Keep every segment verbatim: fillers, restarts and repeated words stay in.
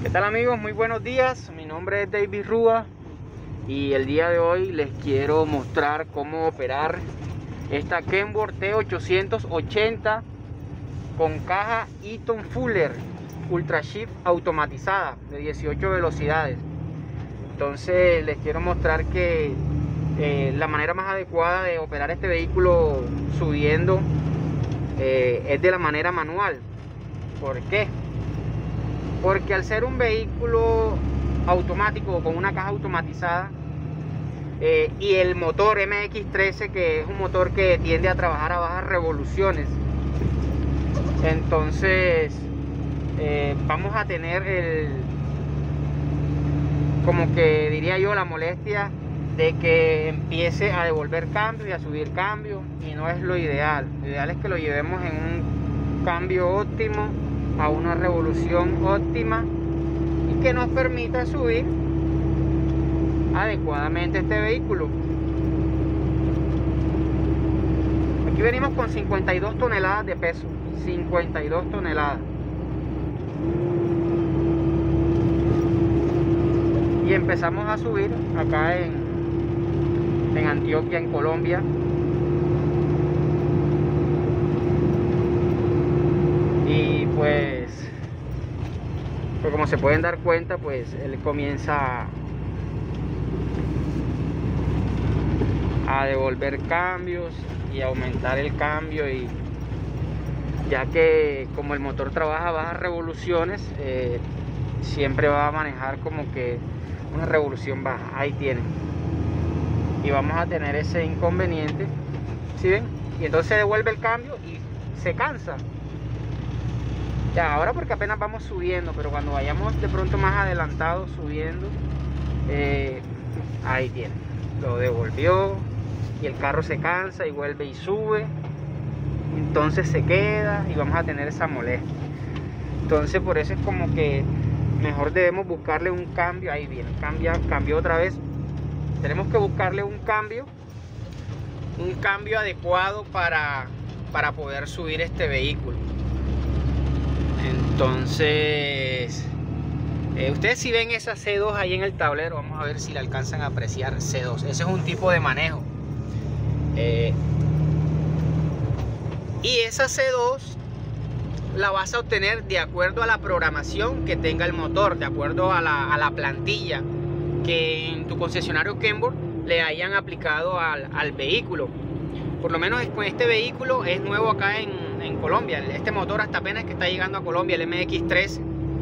¿Qué tal amigos? Muy buenos días, mi nombre es David Rúa y el día de hoy les quiero mostrar cómo operar esta Kenworth T ochocientos ochenta con caja Eaton Fuller Ultra Shift automatizada de dieciocho velocidades. Entonces les quiero mostrar que eh, la manera más adecuada de operar este vehículo subiendo eh, es de la manera manual. ¿Por qué? Porque al ser un vehículo automático con una caja automatizada eh, y el motor M X trece, que es un motor que tiende a trabajar a bajas revoluciones, entonces eh, vamos a tener el, como que diría yo, la molestia de que empiece a devolver cambios y a subir cambios, y no es lo ideal. Lo ideal es que lo llevemos en un cambio óptimo, a una revolución óptima, y que nos permita subir adecuadamente este vehículo. Aquí venimos con cincuenta y dos toneladas de peso, cincuenta y dos toneladas, y empezamos a subir acá en, en Antioquia, en Colombia. Y pues, pues como se pueden dar cuenta, pues él comienza a devolver cambios y aumentar el cambio, y ya que como el motor trabaja a bajas revoluciones, eh, siempre va a manejar como que una revolución baja. Ahí tienen, y vamos a tener ese inconveniente, ¿sí ven? Y entonces se devuelve el cambio y se cansa. Ya, ahora porque apenas vamos subiendo, pero cuando vayamos de pronto más adelantados subiendo, eh, ahí tiene, lo devolvió, y el carro se cansa y vuelve y sube, entonces se queda y vamos a tener esa molestia. Entonces por eso es como que mejor debemos buscarle un cambio. Ahí viene, cambia, cambió otra vez. Tenemos que buscarle un cambio, un cambio adecuado para, para poder subir este vehículo. Entonces, eh, ustedes si ven esa C dos ahí en el tablero, vamos a ver si la alcanzan a apreciar. C dos, ese es un tipo de manejo. Eh, y esa C dos la vas a obtener de acuerdo a la programación que tenga el motor, de acuerdo a la, a la plantilla que en tu concesionario Kenworth le hayan aplicado al, al vehículo. Por lo menos con este vehículo es nuevo acá en, en Colombia. Este motor hasta apenas que está llegando a Colombia, el M X trece.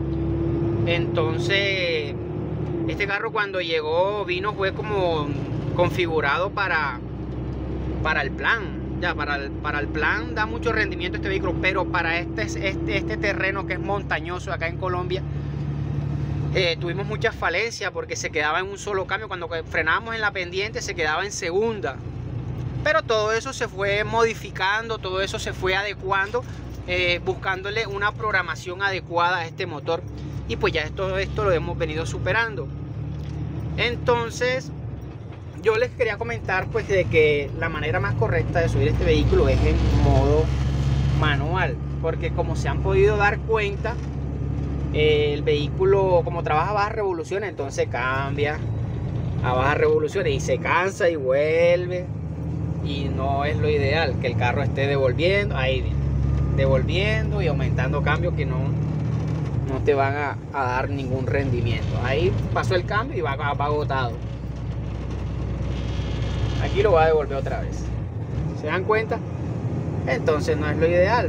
Entonces este carro cuando llegó vino fue como configurado para, para el plan. Ya, para el, para el plan da mucho rendimiento este vehículo, pero para este, este, este terreno que es montañoso acá en Colombia, eh, tuvimos muchas falencias porque se quedaba en un solo cambio. Cuando frenábamos en la pendiente se quedaba en segunda. Pero todo eso se fue modificando, todo eso se fue adecuando, eh, buscándole una programación adecuada a este motor. Y pues ya todo esto lo hemos venido superando. Entonces yo les quería comentar pues de que la manera más correcta de subir este vehículo es en modo manual. Porque como se han podido dar cuenta, eh, el vehículo como trabaja a bajas revoluciones, entonces cambia a bajas revoluciones y se cansa y vuelve. Y no es lo ideal que el carro esté devolviendo, ahí viene, devolviendo y aumentando cambios que no, no te van a, a dar ningún rendimiento. Ahí pasó el cambio y va, va, va agotado. Aquí lo va a devolver otra vez. ¿Se dan cuenta? Entonces no es lo ideal.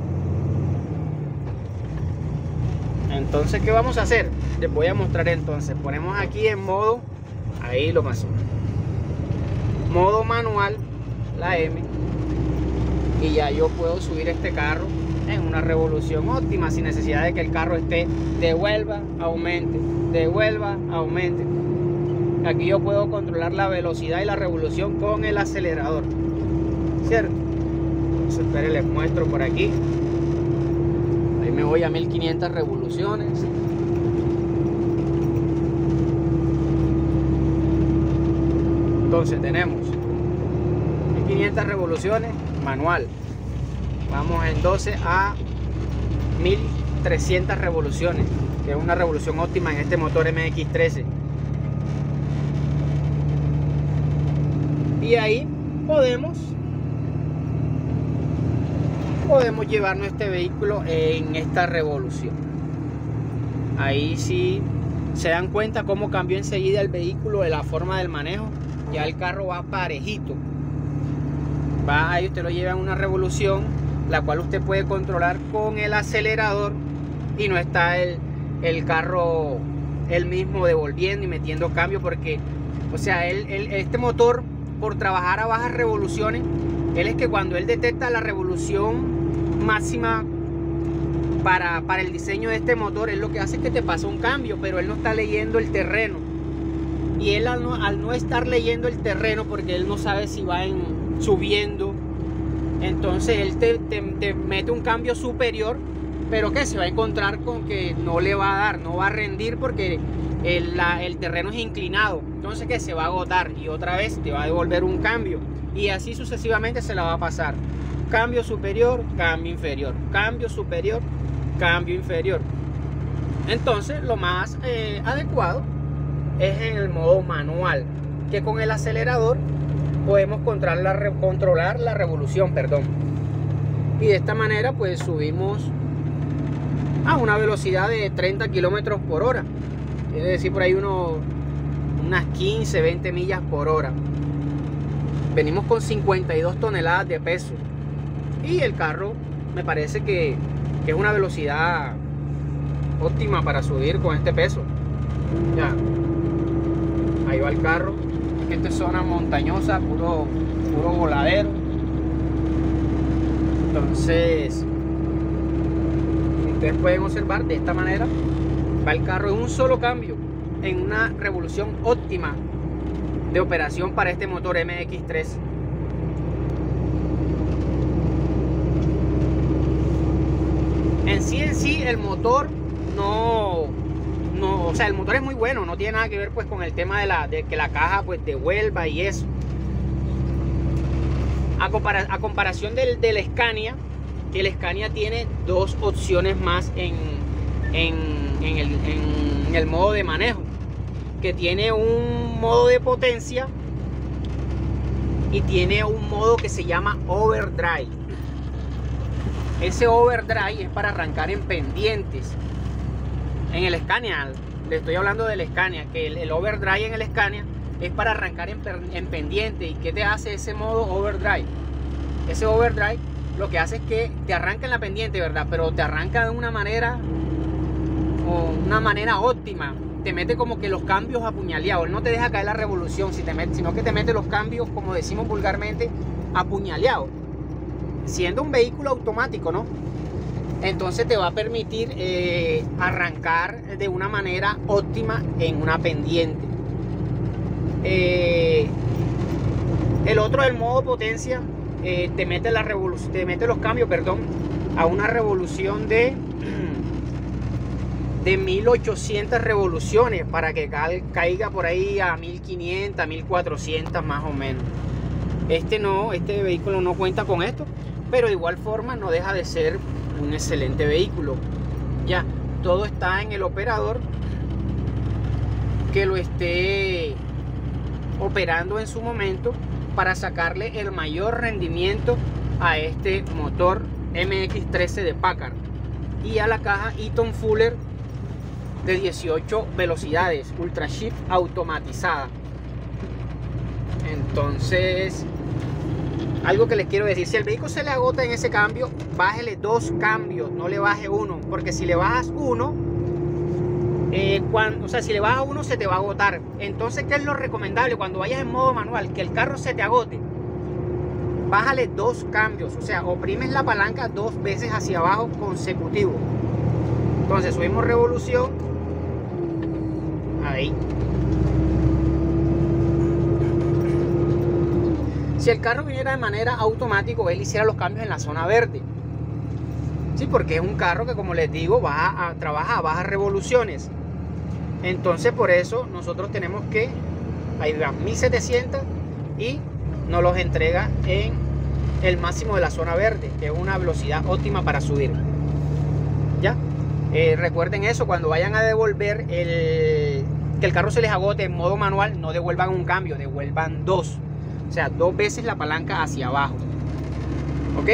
Entonces, ¿qué vamos a hacer? Les voy a mostrar entonces. Ponemos aquí en modo, ahí lo pasó, modo manual, la M, y ya yo puedo subir este carro en una revolución óptima sin necesidad de que el carro esté devuelva, aumente, devuelva, aumente. Aquí yo puedo controlar la velocidad y la revolución con el acelerador, ¿cierto? Entonces, esperen, les muestro por aquí. Ahí me voy a mil quinientas revoluciones. Entonces tenemos mil quinientas revoluciones manual. Vamos en doce a mil trescientas revoluciones. que es una revolución óptima en este motor M X trece. Y ahí podemos podemos llevarnos este vehículo en esta revolución. Ahí sí se dan cuenta cómo cambió enseguida el vehículo, de la forma del manejo. Ya el carro va parejito, va ahí, usted lo lleva en una revolución, la cual usted puede controlar con el acelerador y no está el, el carro él mismo devolviendo y metiendo cambio, porque o sea él, él, este motor, por trabajar a bajas revoluciones, él es que cuando él detecta la revolución máxima para, para el diseño de este motor, él lo que hace es que te pasa un cambio, pero él no está leyendo el terreno. Y él al no, al no estar leyendo el terreno, porque él no sabe si va en, subiendo, entonces él te, te, te mete un cambio superior, pero que se va a encontrar con que no le va a dar, no va a rendir, porque el, la, el terreno es inclinado. Entonces que se va a agotar y otra vez te va a devolver un cambio, y así sucesivamente se la va a pasar. Cambio superior, cambio inferior, cambio superior, cambio inferior. Entonces lo más eh, adecuado es en el modo manual, que con el acelerador podemos controlar la, controlar la revolución, perdón. Y de esta manera pues subimos a una velocidad de treinta kilómetros por hora, es decir, por ahí uno, unas quince, veinte millas por hora. Venimos con cincuenta y dos toneladas de peso, y el carro me parece que, que es una velocidad óptima para subir con este peso. Ya, ahí va el carro. Esta es zona montañosa, puro, puro voladero. Entonces, ustedes pueden observar, de esta manera va el carro en un solo cambio, en una revolución óptima de operación para este motor M X tres. En sí en sí el motor no, no, o sea, el motor es muy bueno, no tiene nada que ver pues con el tema de, la, de que la caja pues devuelva y eso. A, compara a comparación del, del Scania, que el Scania tiene dos opciones más en, en, en, el, en el modo de manejo, que tiene un modo de potencia y tiene un modo que se llama overdrive. Ese overdrive es para arrancar en pendientes. En el Scania, le estoy hablando del Scania, que el, el overdrive en el Scania es para arrancar en, en pendiente. ¿Y qué te hace ese modo overdrive? Ese overdrive lo que hace es que te arranca en la pendiente, ¿verdad? Pero te arranca de una manera, o una manera óptima. Te mete como que los cambios apuñaleados. Él no te deja caer la revolución, si te mete, sino que te mete los cambios, como decimos vulgarmente, apuñaleados. Siendo un vehículo automático, ¿no? Entonces te va a permitir eh, arrancar de una manera óptima en una pendiente. Eh, el otro, del modo potencia, eh, te mete la revolución, te mete los cambios, perdón, a una revolución de de mil ochocientas revoluciones, para que caiga por ahí a mil quinientas, mil cuatrocientas más o menos. Este no, este vehículo no cuenta con esto, pero de igual forma no deja de ser un excelente vehículo. Ya, todo está en el operador que lo esté operando en su momento para sacarle el mayor rendimiento a este motor M X trece de Packard y a la caja Eaton Fuller de dieciocho velocidades Ultra Shift automatizada. Entonces, algo que les quiero decir: si el vehículo se le agota en ese cambio, bájele dos cambios, no le baje uno, porque si le bajas uno, eh, cuando, o sea, si le bajas uno se te va a agotar. Entonces, ¿qué es lo recomendable cuando vayas en modo manual? Que el carro se te agote, bájale dos cambios, o sea, oprimes la palanca dos veces hacia abajo consecutivo. Entonces subimos revolución, ahí. Si el carro viniera de manera automática, él hiciera los cambios en la zona verde. Sí, porque es un carro que, como les digo, va a, trabaja a bajas revoluciones. Entonces, por eso nosotros tenemos que, ahí va, mil setecientos, y nos los entrega en el máximo de la zona verde, que es una velocidad óptima para subir. ¿Ya? Eh, recuerden eso, cuando vayan a devolver el, que el carro se les agote en modo manual, no devuelvan un cambio, devuelvan dos. O sea, dos veces la palanca hacia abajo. ¿Ok?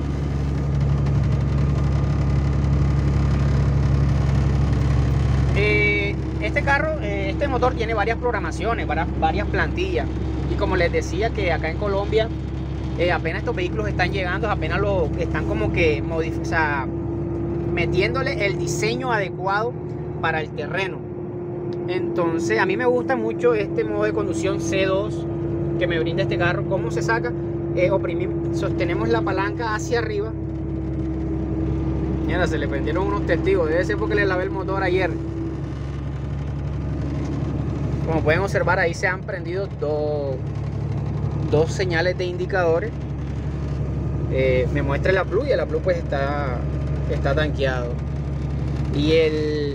Eh, este carro, eh, este motor tiene varias programaciones, varias, varias plantillas. Y como les decía que acá en Colombia, eh, apenas estos vehículos están llegando, apenas lo están como que modificando, o sea, metiéndole el diseño adecuado para el terreno. Entonces a mí me gusta mucho este modo de conducción C dos que me brinda este carro. ¿Cómo se saca? Eh, oprimimos, sostenemos la palanca hacia arriba. Mira, se le prendieron unos testigos, debe ser porque le lavé el motor ayer. Como pueden observar, ahí se han prendido dos, dos señales de indicadores. Eh, me muestra la plug y la plug pues está, está tanqueado. Y el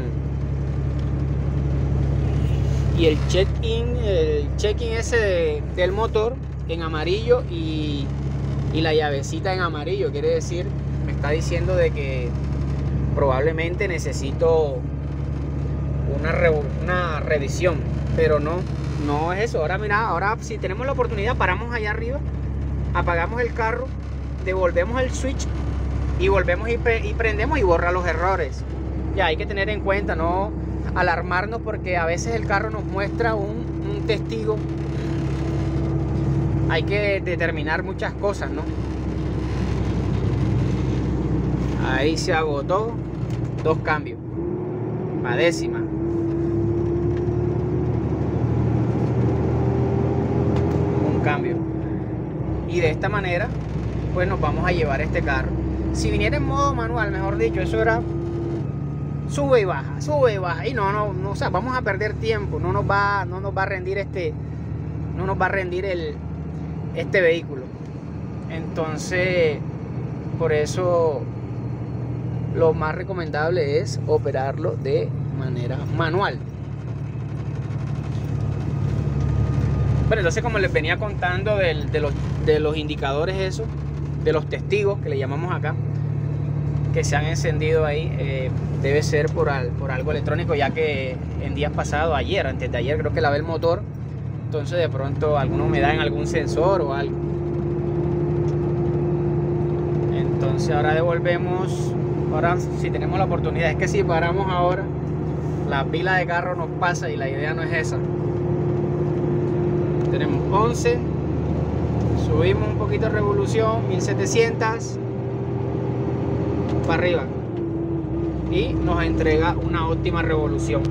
y el check-in, el check-in ese de, del motor en amarillo y, y la llavecita en amarillo, quiere decir, me está diciendo de que probablemente necesito una, re, una revisión, pero no, no es eso. Ahora mira, ahora si tenemos la oportunidad, paramos allá arriba, apagamos el carro, devolvemos el switch y volvemos y, pre, y prendemos y borra los errores. Ya hay que tener en cuenta, no alarmarnos, porque a veces el carro nos muestra un, un testigo. Hay que determinar muchas cosas, ¿no? Ahí se agotó, dos cambios, la décima. Un cambio. Y de esta manera, pues nos vamos a llevar este carro. Si viniera en modo manual, mejor dicho, eso era sube y baja, sube y baja. Y no, no, no, o sea, vamos a perder tiempo. No nos va, no nos va a rendir este, no nos va a rendir el, este vehículo. Entonces, por eso lo más recomendable es operarlo de manera manual. Bueno, entonces, como les venía contando del, de, los, de los indicadores, eso, de los testigos que le llamamos acá, que se han encendido ahí, eh, debe ser por, al, por algo electrónico, ya que en días pasados, ayer, antes de ayer, creo que lavé el motor. Entonces de pronto algunos me dan algún sensor o algo. Entonces ahora devolvemos. Ahora si tenemos la oportunidad, es que si paramos ahora, la pila de carro nos pasa y la idea no es esa. Tenemos once, subimos un poquito de revolución, mil setecientos, para arriba, y nos entrega una óptima revolución.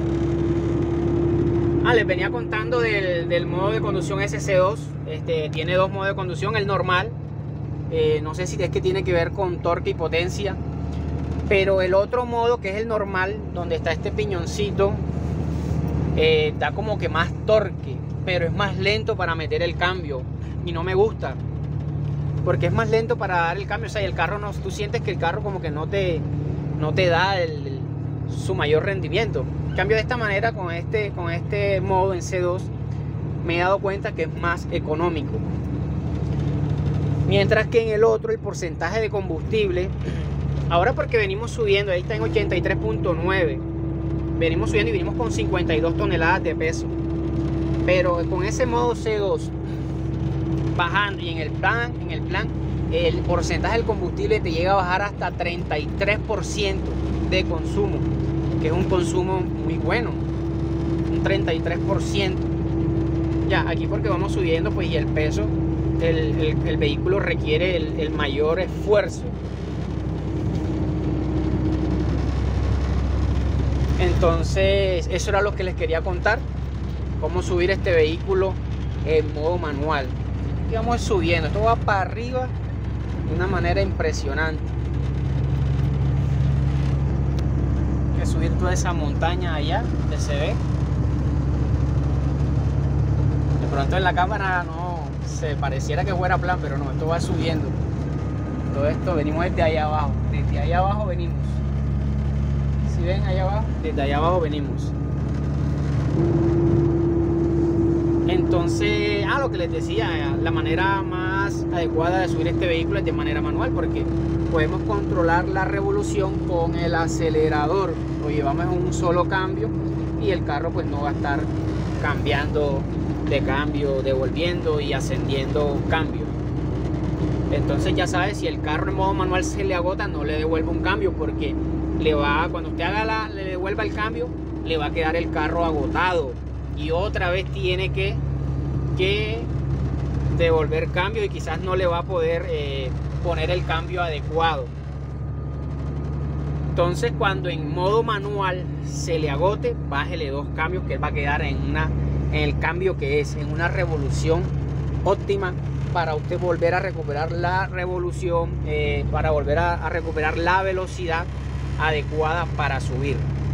Ah, les venía contando del, del modo de conducción S C dos. Este, tiene dos modos de conducción, el normal, eh, no sé si es que tiene que ver con torque y potencia, pero el otro modo, que es el normal, donde está este piñoncito, eh, da como que más torque, pero es más lento para meter el cambio, y no me gusta, porque es más lento para dar el cambio. O sea, el carro no, tú sientes que el carro como que no te, no te da el, el, su mayor rendimiento. En cambio, de esta manera, con este, con este modo en C dos, me he dado cuenta que es más económico. Mientras que en el otro, el porcentaje de combustible, ahora porque venimos subiendo, ahí está en ochenta y tres punto nueve, venimos subiendo y venimos con cincuenta y dos toneladas de peso. Pero con ese modo C dos, bajando, y en el plan, en el plan, el porcentaje del combustible te llega a bajar hasta treinta y tres por ciento de consumo, que es un consumo muy bueno, un treinta y tres por ciento. Ya, aquí porque vamos subiendo, pues, y el peso, el, el, el vehículo requiere el, el mayor esfuerzo. Entonces, eso era lo que les quería contar, cómo subir este vehículo en modo manual. Y vamos subiendo, esto va para arriba de una manera impresionante. Hay que subir toda esa montaña allá, que se ve. De pronto en la cámara no se pareciera que fuera plan, pero no, esto va subiendo. Todo esto venimos desde allá abajo, desde allá abajo venimos. Si ven allá abajo, desde allá abajo venimos. Entonces, ah, lo que les decía, la manera más más adecuada de subir este vehículo es de manera manual, porque podemos controlar la revolución con el acelerador. Lo llevamos en un solo cambio y el carro pues no va a estar cambiando de cambio, devolviendo y ascendiendo cambio. Entonces ya sabes, si el carro en modo manual se le agota, no le devuelva un cambio, porque le va, cuando usted haga la, le devuelva el cambio, le va a quedar el carro agotado y otra vez tiene que, que devolver cambio y quizás no le va a poder eh, poner el cambio adecuado. Entonces, cuando en modo manual se le agote, bájele dos cambios, que él va a quedar en, una, en el cambio que es, en una revolución óptima, para usted volver a recuperar la revolución, eh, para volver a, a recuperar la velocidad adecuada para subir.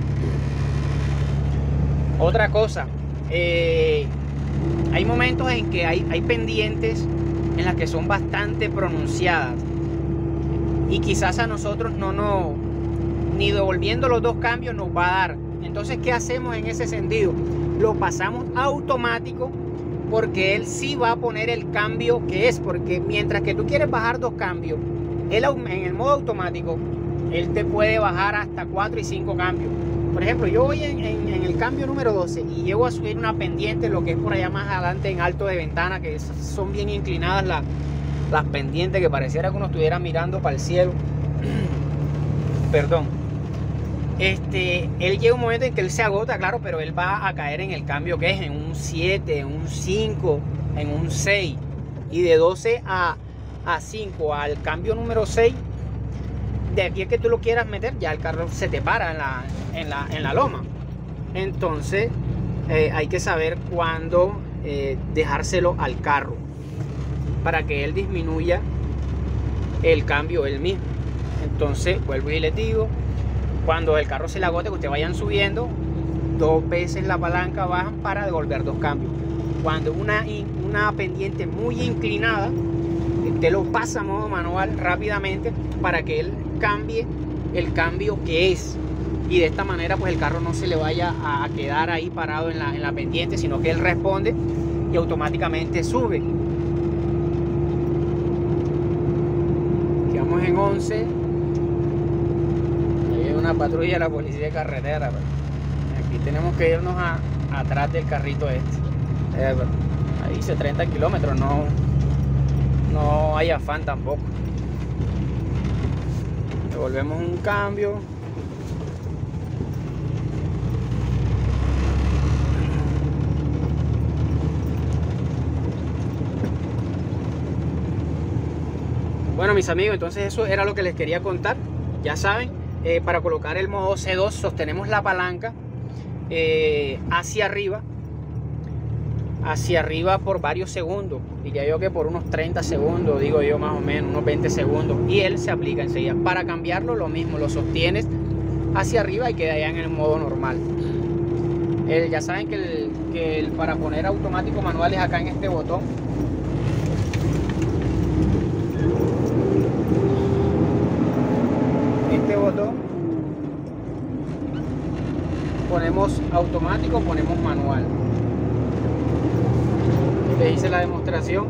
Otra cosa, eh, hay momentos en que hay, hay pendientes en las que son bastante pronunciadas y quizás a nosotros no nos, ni devolviendo los dos cambios nos va a dar. Entonces, ¿qué hacemos en ese sentido? Lo pasamos automático, porque él sí va a poner el cambio que es, porque mientras que tú quieres bajar dos cambios, él en el modo automático, él te puede bajar hasta cuatro y cinco cambios. Por ejemplo, yo voy en, en, en el cambio número doce y llego a subir una pendiente, lo que es por allá más adelante en alto de ventana, que son bien inclinadas las, las pendientes, que pareciera que uno estuviera mirando para el cielo. Perdón. Este, él llega un momento en que él se agota, claro, pero él va a caer en el cambio que es, en un siete, en un cinco, en un seis. Y de doce a, a cinco al cambio número seis, de aquí a que tú lo quieras meter, ya el carro se te para en la, en la, en la loma. Entonces eh, hay que saber cuándo eh, dejárselo al carro para que él disminuya el cambio él mismo. Entonces vuelvo y les digo, cuando el carro se le agote, que ustedes vayan subiendo, dos veces la palanca bajan para devolver dos cambios. Cuando una, una pendiente muy inclinada, usted lo pasa a modo manual rápidamente para que él cambie el cambio que es. Y de esta manera pues el carro no se le vaya a quedar ahí parado en la, en la pendiente, sino que él responde y automáticamente sube. Quedamos en once. Una patrulla de la policía de carretera. Aquí tenemos que irnos a, atrás del carrito este. Eh, ahí dice treinta kilómetros, no, no hay afán tampoco. Devolvemos un cambio. Bueno, mis amigos, entonces eso era lo que les quería contar. Ya saben, Eh, para colocar el modo C dos sostenemos la palanca eh, hacia arriba hacia arriba por varios segundos, diría yo que por unos treinta segundos, digo yo más o menos unos veinte segundos, y él se aplica enseguida. Para cambiarlo lo mismo, lo sostienes hacia arriba y queda ya en el modo normal. El, ya saben que, el, que el, para poner automático manual es acá en este botón. Este botón ponemos automático, ponemos manual. Les hice la demostración.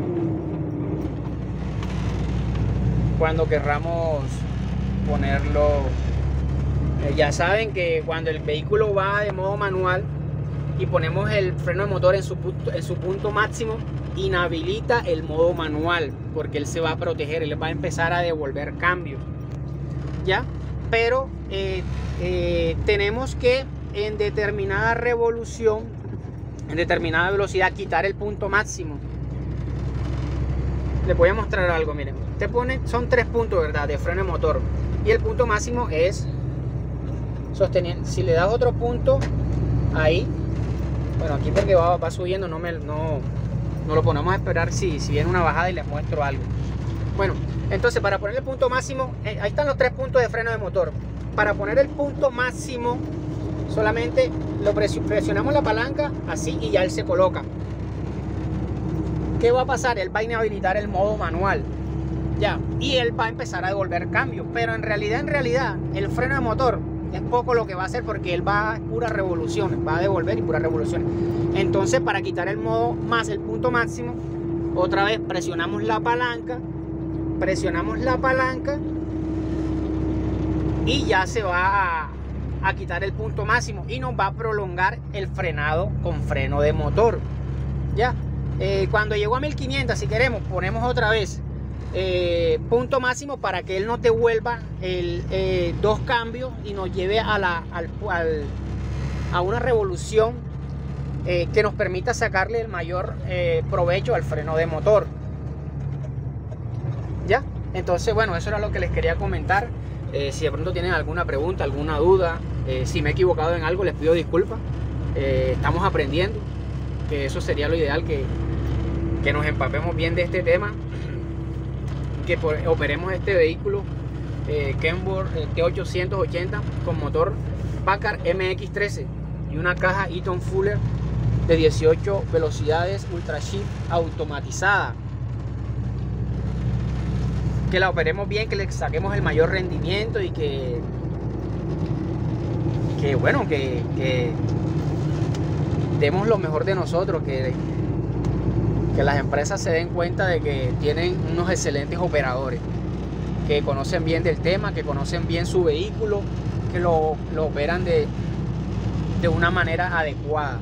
Cuando querramos ponerlo, eh, ya saben que cuando el vehículo va de modo manual y ponemos el freno de motor en su punto, en su punto máximo, inhabilita el modo manual, porque él se va a proteger, él va a empezar a devolver cambios, ¿ya? Pero eh, eh, tenemos que en determinada revolución, en determinada velocidad, quitar el punto máximo. Les voy a mostrar algo, miren. Te pone, son tres puntos, ¿verdad?, de freno de motor, y el punto máximo es sosteniendo. Si le das otro punto ahí, bueno, aquí porque va, va subiendo, no, me, no, no lo ponemos a esperar si, si viene una bajada y les muestro algo. Bueno, entonces para poner el punto máximo, eh, ahí están los tres puntos de freno de motor. Para poner el punto máximo, solamente lo presionamos la palanca así y ya él se coloca. ¿Qué va a pasar? Él va a inhabilitar el modo manual, ya, y él va a empezar a devolver cambios. Pero en realidad, en realidad, el freno de motor es poco lo que va a hacer, porque él va a puras revoluciones, va a devolver y puras revoluciones. Entonces, para quitar el modo más el punto máximo, otra vez presionamos la palanca, presionamos la palanca y ya se va a, a quitar el punto máximo y nos va a prolongar el frenado con freno de motor. Ya, eh, cuando llegó a mil quinientos, si queremos, ponemos otra vez eh, punto máximo para que él no te vuelva el, eh, dos cambios y nos lleve a, la, al, al, a una revolución eh, que nos permita sacarle el mayor eh, provecho al freno de motor. Ya, entonces bueno, eso era lo que les quería comentar. Eh, si de pronto tienen alguna pregunta, alguna duda, eh, si me he equivocado en algo, les pido disculpas. Eh, estamos aprendiendo, que eso sería lo ideal, que, que nos empapemos bien de este tema, que por, operemos este vehículo eh, Kenworth eh, T ochocientos ochenta con motor Packard M X trece y una caja Eaton Fuller de dieciocho velocidades Ultra Shift automatizada. Que la operemos bien, que le saquemos el mayor rendimiento y que, que bueno, que, que demos lo mejor de nosotros, que, que las empresas se den cuenta de que tienen unos excelentes operadores, que conocen bien del tema, que conocen bien su vehículo, que lo, lo operan de, de una manera adecuada.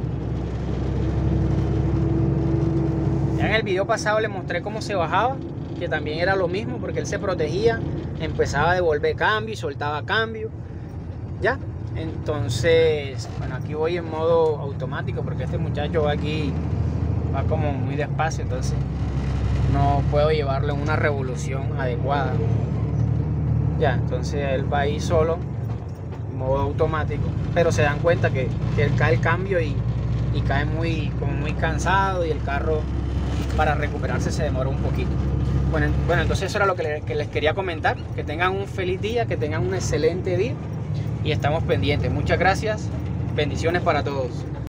Ya en el video pasado les mostré cómo se bajaba, que también era lo mismo, porque él se protegía, empezaba a devolver cambio y soltaba cambio. Ya, entonces, bueno, aquí voy en modo automático porque este muchacho va aquí, va como muy despacio, entonces no puedo llevarlo en una revolución adecuada. Ya, entonces él va ahí solo, en modo automático, pero se dan cuenta que, que él cae el cambio y, y cae muy, como muy cansado, y el carro para recuperarse se demora un poquito. Bueno, bueno, entonces eso era lo que les, que les quería comentar. Que tengan un feliz día, que tengan un excelente día y estamos pendientes. Muchas gracias, bendiciones para todos.